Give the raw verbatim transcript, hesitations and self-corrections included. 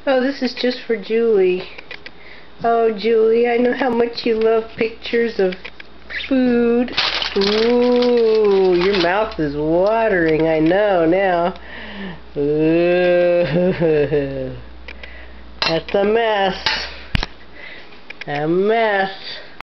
Oh, this is just for Julie. Oh, Julie, I know how much you love pictures of food. Ooh, your mouth is watering, I know now. Ooh, that's a mess. A mess.